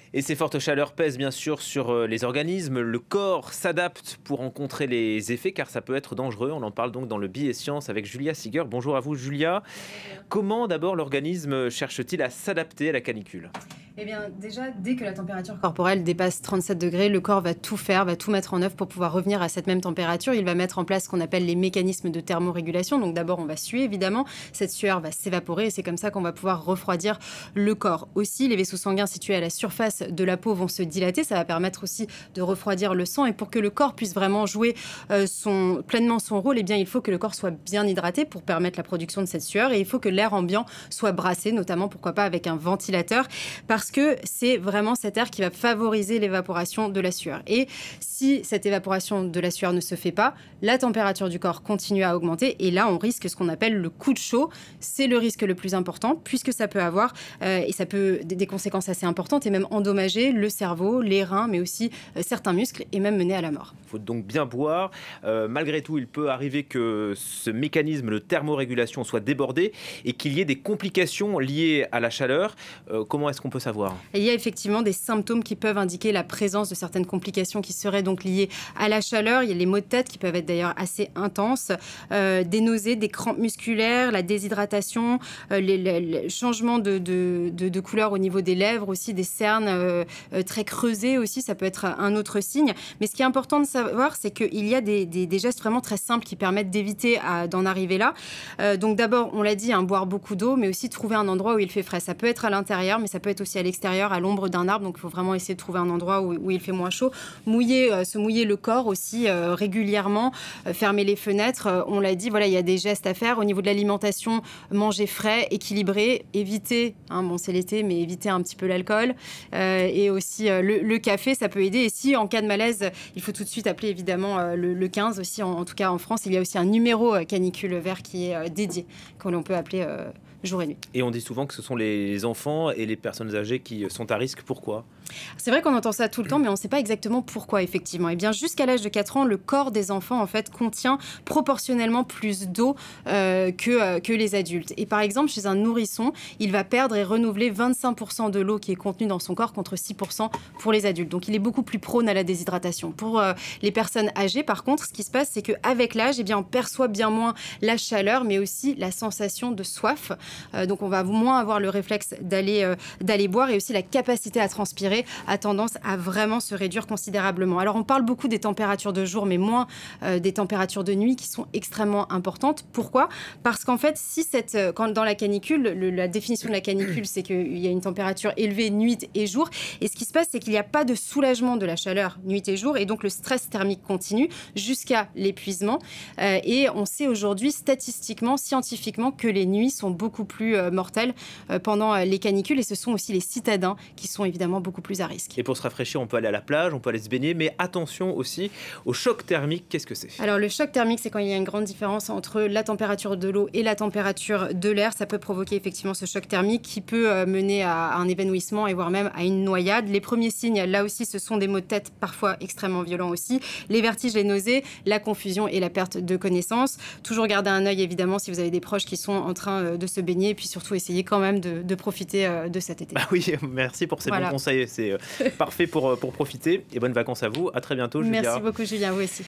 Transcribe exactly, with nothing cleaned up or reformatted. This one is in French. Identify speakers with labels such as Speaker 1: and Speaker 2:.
Speaker 1: Et ces fortes chaleurs pèsent bien sûr sur euh, les organismes. Le corps s'adapte pour en contrer les effets car ça peut être dangereux. On en parle donc dans le Billet Science avec Julia Siger. Bonjour à vous Julia. Comment d'abord l'organisme cherche-t-il à s'adapter à la canicule ?
Speaker 2: Eh bien, déjà, dès que la température corporelle dépasse trente-sept degrés, le corps va tout faire, va tout mettre en œuvre pour pouvoir revenir à cette même température. Il va mettre en place ce qu'on appelle les mécanismes de thermorégulation. Donc d'abord, on va suer, évidemment. Cette sueur va s'évaporer et c'est comme ça qu'on va pouvoir refroidir le corps. Aussi, les vaisseaux sanguins situés à la surface de la peau vont se dilater. Ça va permettre aussi de refroidir le sang. Et pour que le corps puisse vraiment jouer euh, son, pleinement son rôle, eh bien, il faut que le corps soit bien hydraté pour permettre la production de cette sueur. Et il faut que l'air ambiant soit brassé, notamment, pourquoi pas, avec un ventilateur. Parce Parce que c'est vraiment cet air qui va favoriser l'évaporation de la sueur. Et si cette évaporation de la sueur ne se fait pas, la température du corps continue à augmenter et là, on risque ce qu'on appelle le coup de chaud. C'est le risque le plus important puisque ça peut avoir, euh, et ça peut des conséquences assez importantes et même endommager le cerveau, les reins, mais aussi euh, certains muscles et même mener à la mort.
Speaker 1: Il faut donc bien boire. Euh, malgré tout, il peut arriver que ce mécanisme de thermorégulation soit débordé et qu'il y ait des complications liées à la chaleur. Euh, comment est-ce qu'on peut savoir ?
Speaker 2: Il y a effectivement des symptômes qui peuvent indiquer la présence de certaines complications qui seraient donc liées à la chaleur. Il y a les maux de tête qui peuvent être d'ailleurs assez intenses, euh, des nausées, des crampes musculaires, la déshydratation, euh, les, les, les changements de, de, de, de couleur au niveau des lèvres, aussi des cernes euh, euh, très creusées aussi, ça peut être un autre signe. Mais ce qui est important de savoir, c'est qu'il y a des, des, des gestes vraiment très simples qui permettent d'éviter d'en arriver là. Euh, donc d'abord, on l'a dit, hein, boire beaucoup d'eau, mais aussi trouver un endroit où il fait frais. Ça peut être à l'intérieur, mais ça peut être aussi à l'extérieur, à l'ombre d'un arbre. Donc, il faut vraiment essayer de trouver un endroit où, où il fait moins chaud. Mouiller, euh, se mouiller le corps aussi euh, régulièrement, euh, fermer les fenêtres. Euh, on l'a dit, voilà, il y a des gestes à faire. Au niveau de l'alimentation, manger frais, équilibré, éviter, hein, bon, c'est l'été, mais éviter un petit peu l'alcool. Euh, et aussi euh, le, le café, ça peut aider. Et si, en cas de malaise, il faut tout de suite appeler évidemment euh, le, le quinze aussi. En, en tout cas, en France, il y a aussi un numéro euh, canicule vert qui est euh, dédié, que l'on peut appeler euh, jour et nuit.
Speaker 1: Et on dit souvent que ce sont les enfants et les personnes âgées qui sont à risque. Pourquoi ?
Speaker 2: C'est vrai qu'on entend ça tout le temps, mais on ne sait pas exactement pourquoi, effectivement. Et bien, jusqu'à l'âge de quatre ans, le corps des enfants, en fait, contient proportionnellement plus d'eau euh, que, euh, que les adultes. Et par exemple, chez un nourrisson, il va perdre et renouveler vingt-cinq pour cent de l'eau qui est contenue dans son corps contre six pour cent pour les adultes. Donc, il est beaucoup plus prône à la déshydratation. Pour euh, les personnes âgées, par contre, ce qui se passe, c'est qu'avec l'âge, eh bien, on perçoit bien moins la chaleur, mais aussi la sensation de soif. Euh, donc, on va moins avoir le réflexe d'aller euh, d'aller boire et aussi la capacité à transpirer a tendance à vraiment se réduire considérablement. Alors, on parle beaucoup des températures de jour, mais moins euh, des températures de nuit qui sont extrêmement importantes. Pourquoi ? Parce qu'en fait, si cette, quand, dans la canicule, le, la définition de la canicule, c'est qu'il y a une température élevée nuit et jour. Et ce qui se passe, c'est qu'il n'y a pas de soulagement de la chaleur nuit et jour. Et donc, le stress thermique continue jusqu'à l'épuisement. Euh, et on sait aujourd'hui, statistiquement, scientifiquement, que les nuits sont beaucoup plus euh, mortelles euh, pendant euh, les canicules. Et ce sont aussi les citadins qui sont évidemment beaucoup plus à risque.
Speaker 1: Et pour se rafraîchir, on peut aller à la plage, on peut aller se baigner, mais attention aussi au choc thermique. Qu'est-ce que c'est ?
Speaker 2: Alors, le choc thermique, c'est quand il y a une grande différence entre la température de l'eau et la température de l'air. Ça peut provoquer effectivement ce choc thermique qui peut euh, mener à un évanouissement et voire même à une noyade. Les premiers signes, là aussi, ce sont des maux de tête parfois extrêmement violents aussi. Les vertiges, les nausées, la confusion et la perte de connaissance. Toujours garder un œil, évidemment, si vous avez des proches qui sont en train euh, de se baigner. Et puis surtout, essayer quand même de, de profiter euh, de cet été.
Speaker 1: Ah oui, merci pour ces
Speaker 2: Voilà.
Speaker 1: bons conseils. C'est euh, parfait pour, pour profiter. Et bonnes vacances à vous. À très bientôt, Julia.
Speaker 2: Merci beaucoup, Julien. Vous aussi.